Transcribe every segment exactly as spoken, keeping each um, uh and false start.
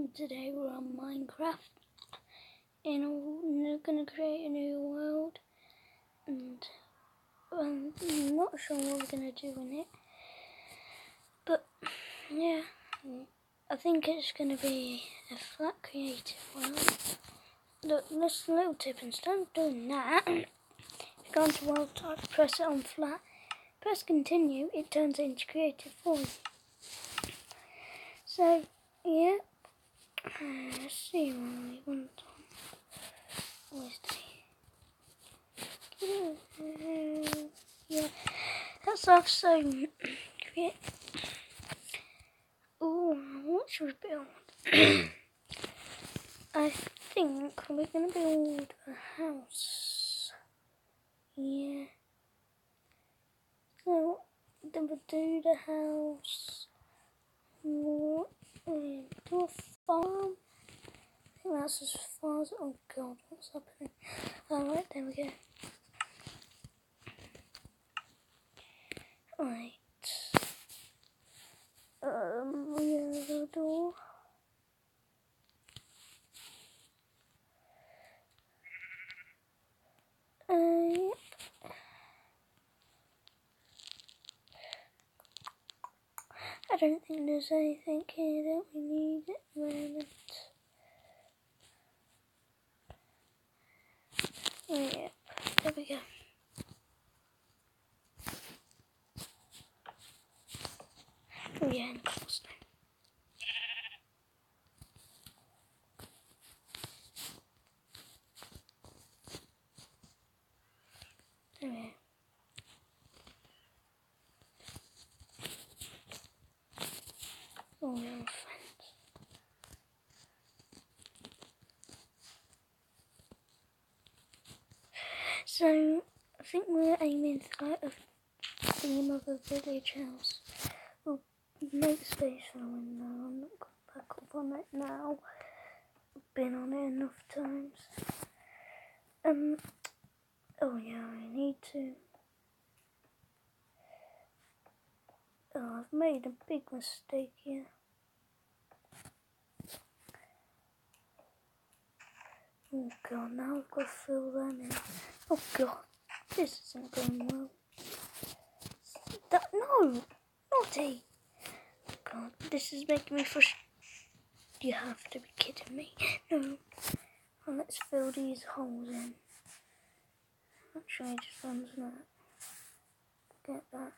Today we're on Minecraft and we're going to create a new world, and I'm not sure what we're going to do in it, but yeah, I think it's going to be a flat creative world. Look, this little tip, instead of doing that, if you go into world type, press it on flat, press continue, it turns it into creative for you. So yeah, uh, let's see what we want on. Where's the... Uh, yeah, that's off, so create. Ooh, what should we build? I think we're going to build a house. Yeah. So, then we'll do the house. What? Do a farm. I think that's as far as... Oh god, what's happening? Alright, there we go. Right. Um, we have a door. Uh, yep. I don't think there's anything here that we need at the moment. Oh, yeah. There we go. Oh, yeah, and cobblestone. There we go. Oh, we have a fence. So, I think we're aiming for like a theme of a village house. We'll make space for a window. I'm not going back up on it now. I've been on it enough times. Um, oh yeah, I need to... Oh, I've made a big mistake here. Oh god, now I've got to fill them in. Oh god, this isn't going well. That, no! Naughty! God, this is making me frustrated. You have to be kidding me. No. Well, let's fill these holes in. Actually, just runs that. Get that.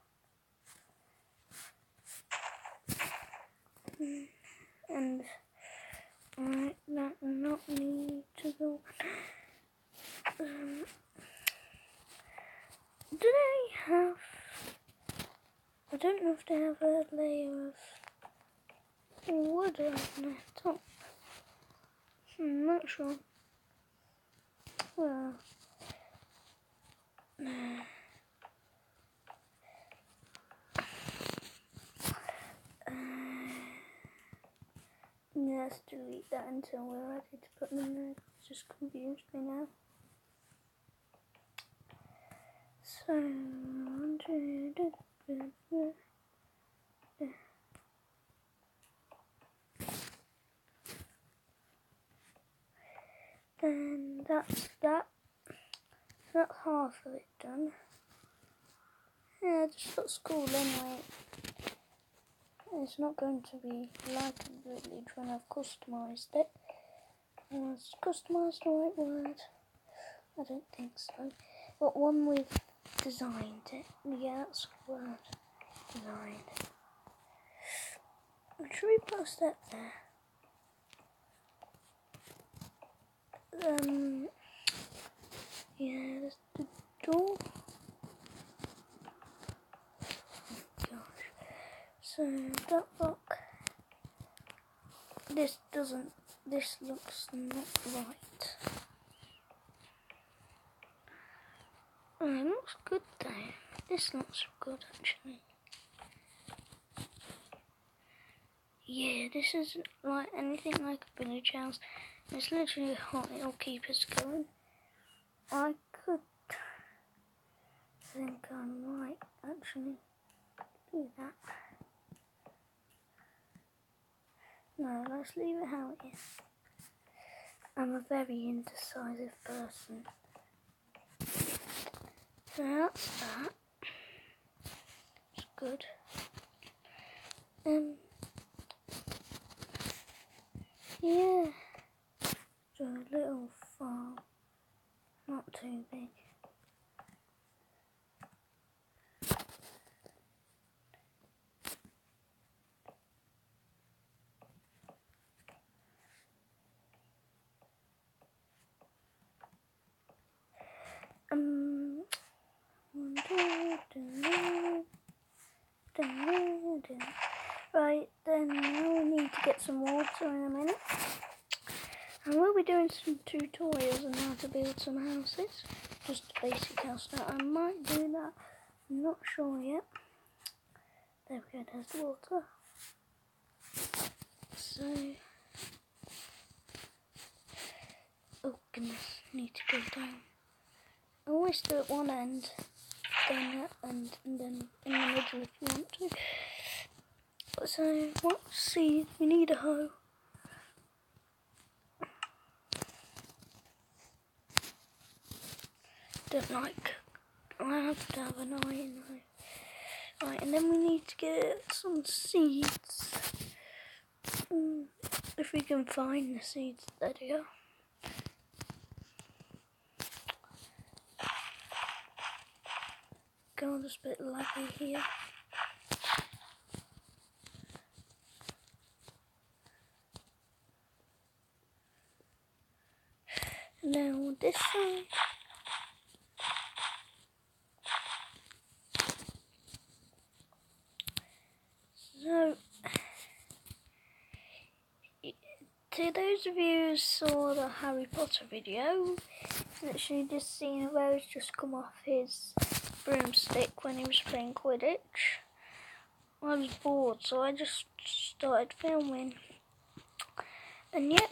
Mm. And, alright, that will not need to go. Um, do they have... I don't know if they have a layer of wood on their top. I'm not sure. Well, no. Uh, let's delete that until we're ready to put them in there. It's just confused me now. So, and that's that. That's half of it done. Yeah, just looks cool anyway. It's not going to be like a village when I've customised it. Was customised the right word? I don't think so. But when we've designed it, yeah, that's the word. Designed. Should we post that there? Um, yeah, there's the door. Oh gosh. So that look. This doesn't. This looks not right. Oh, it looks good though. This looks good actually. Yeah, this isn't like anything like a village house. It's literally hot. It'll keep us going. I could think I might actually do that. No, let's leave it how it is. I'm a very indecisive person. So that's that. It's good. Um, yeah. So a little farm, not too big. Um, right, then now we need to get some water in a minute. And we'll be doing some tutorials on how to build some houses. Just a basic house now. I might do that. I'm not sure yet. There we go, there's the water. So, oh goodness, need to go down. I always do at one end, then that end, and then in the middle if you want to. So, what seed? We need a hoe. Don't like, I have to have an iron hoe. Right, and then we need to get some seeds. Mm, if we can find the seeds, there we go. God, it's a bit laggy here. Now this side. So, to those of you who saw the Harry Potter video, it's literally this scene where he's just come off his broomstick when he was playing Quidditch. I was bored, so I just started filming. And yep,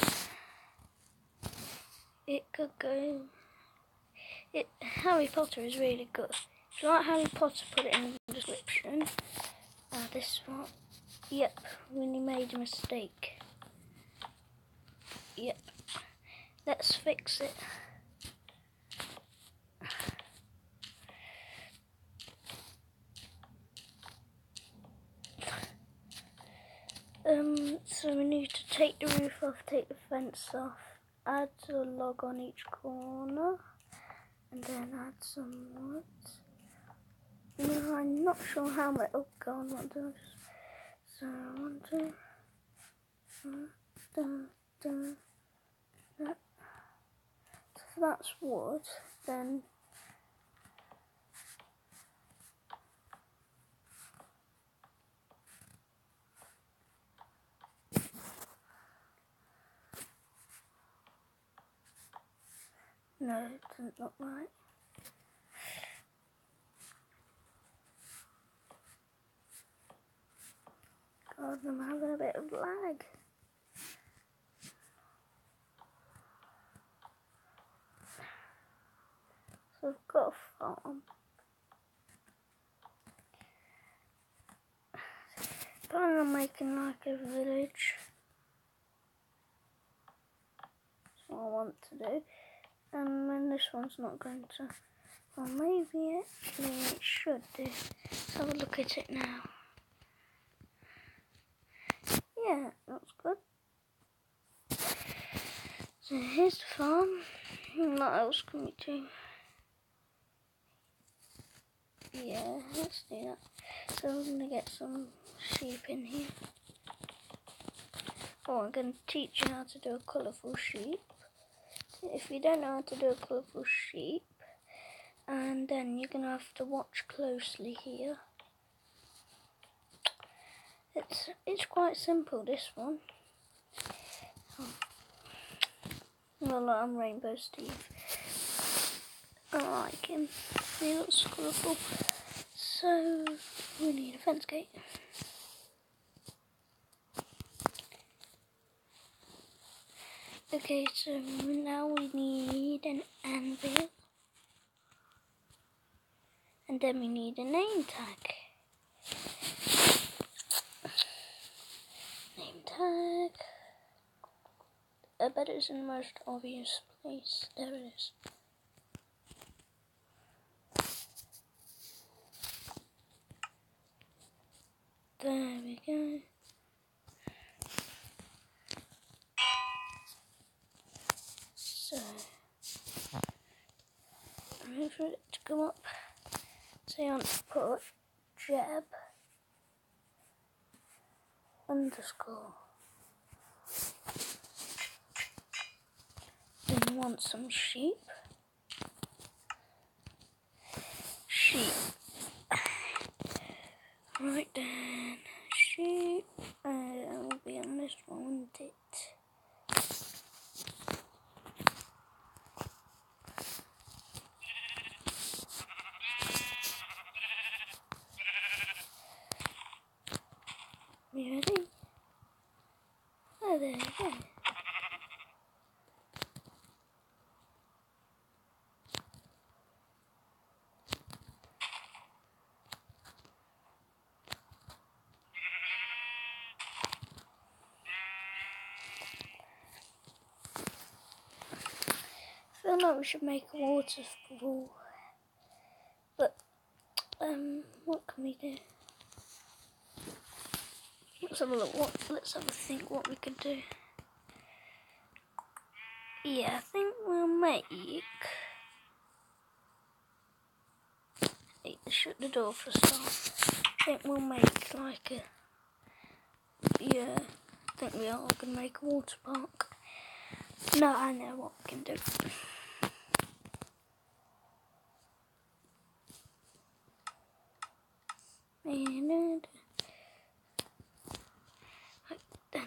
it could go. It Harry Potter is really good. If you like Harry Potter, put it in the description. Uh, this one, yep, really made a mistake. Yep, let's fix it. Um, so we need to take the roof off, take the fence off, add a log on each corner, and then add some wood. No, I'm not sure how much. Oh God, what do I just? So one, two, uh, da, da, da. So that's wood. Then no, it doesn't look right. God, I'm having a bit of lag. So I've got a farm. Planning on making like a village. That's what I want to do. And then this one's not going to. Well, maybe actually it should do. Let's have a look at it now. Yeah, that's good. So here's the farm. What else can we do? Yeah, let's do that. So we're going to get some sheep in here. Oh, I'm going to teach you how to do a colourful sheep. If you don't know how to do a colourful sheep, and then you're going to have to watch closely here. It's it's quite simple, this one. Oh. Well, I'm Rainbow Steve. I like him. He looks colourful. So we need a fence gate. Okay, so now we need an anvil. And then we need a name tag. Name tag. I bet it's in the most obvious place. There it is. There we go. So, wait for it to come up. So you want to put Jeb underscore. Then you want some sheep. Sheep. Right then, sheep. Uh, I'll be on this one, won't it? You ready? Oh, there you go. I feel like we should make a waterfall, but um, what can we do? Let's have a look. What? Let's have a think. What we could do. Yeah, I think we'll make. Shut the door for a start. I think we'll make like a. Yeah, I think we are gonna make a water park. No, I know what we can do. And then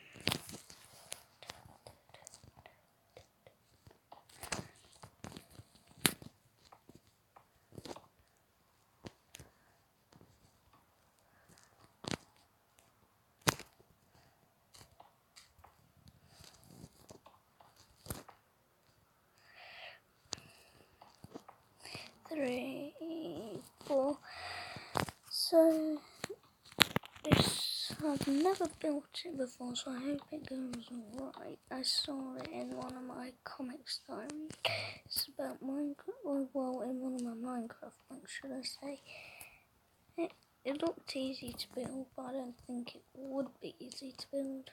three, four. So this, I've never built it before, so I hope it goes right. I saw it in one of my comics that I read. It's about Minecraft, well, in one of my Minecraft books, should I say. It, it looked easy to build, but I don't think it would be easy to build.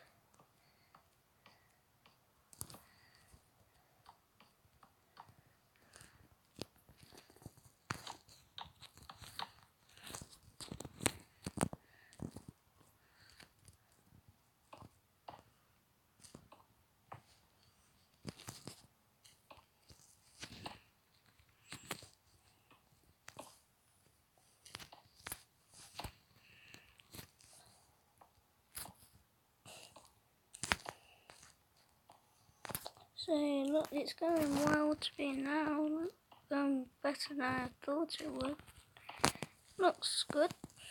So look, it's going well to be now, going better than I thought it would. Looks good.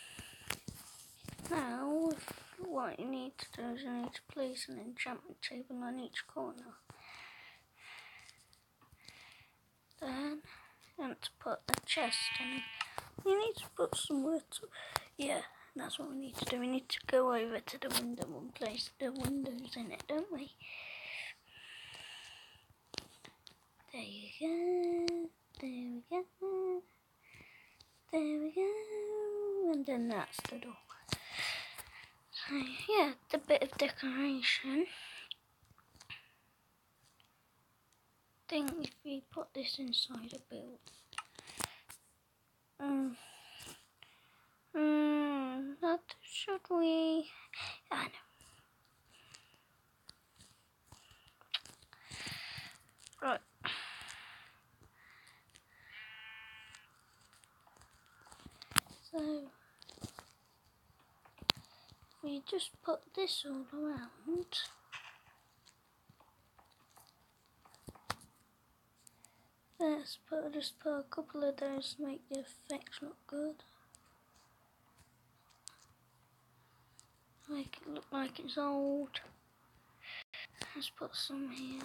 Now, what you need to do is you need to place an enchantment table on each corner. Then you want to put a chest in. You need to put some wood. Yeah, that's what we need to do. We need to go over to the window and place the windows in it, don't we? There you go, there we go, there we go, and then that's the door. So yeah, the bit of decoration. I think if we put this inside a build, um, um, that should we, I know. Right. So we just put this all around. Let's put just put a couple of those to make the effects look good. Make it look like it's old. Let's put some here.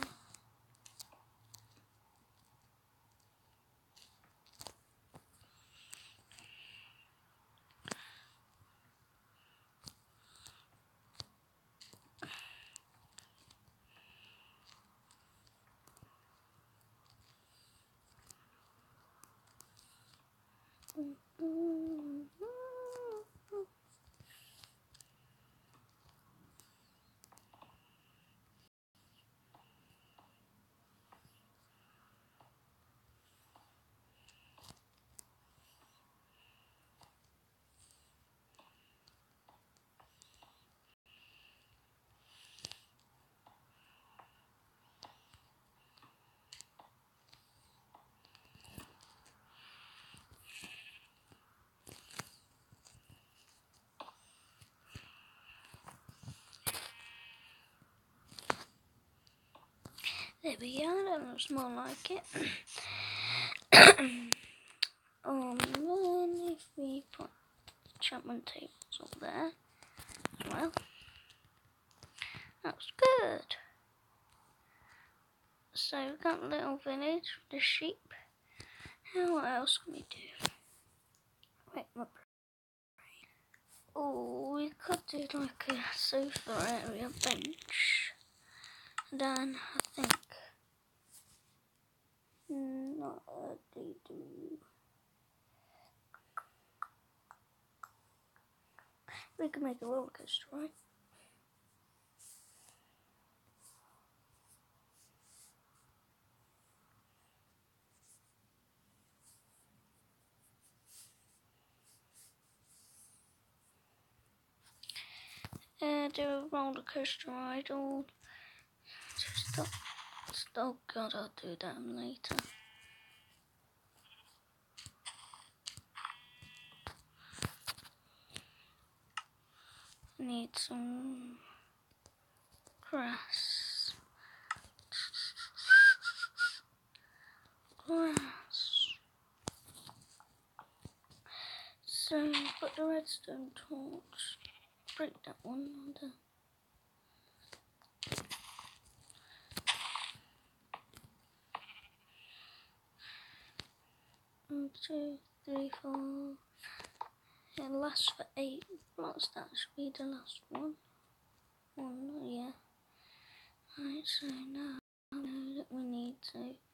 There we go, that looks more like it. um, then if we put enchantment tables up there as well, that's good. So we've got a little village with the sheep. And what else can we do? Wait, my oh, we could do like a sofa area bench. Then I think not a they do. We can make a roller coaster, right? Uh, do a roller coaster ride or stop. Oh god, I'll do that later. Need some grass. Grass. So, put the redstone torch. Break that one under. One, two, three, four. It lasts for eight blocks. That should be the last one. One, yeah. Right, so now I know that we need to